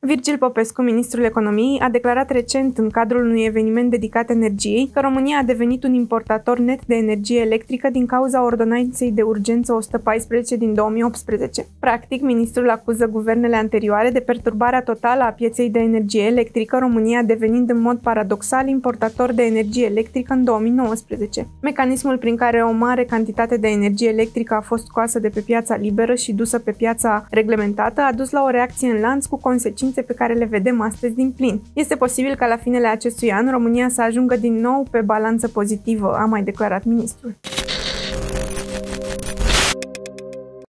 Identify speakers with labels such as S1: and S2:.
S1: Virgil Popescu, ministrul economiei, a declarat recent în cadrul unui eveniment dedicat energiei că România a devenit un importator net de energie electrică din cauza ordonanței de urgență 114 din 2018. Practic, ministrul acuză guvernele anterioare de perturbarea totală a pieței de energie electrică, România devenind în mod paradoxal importator de energie electrică în 2019. Mecanismul prin care o mare cantitate de energie electrică a fost scoasă de pe piața liberă și dusă pe piața reglementată a dus la o reacție în lanț cu consecințe pe care le vedem astăzi din plin. Este posibil ca la finele acestui an România să ajungă din nou pe balanță pozitivă, a mai declarat ministrul.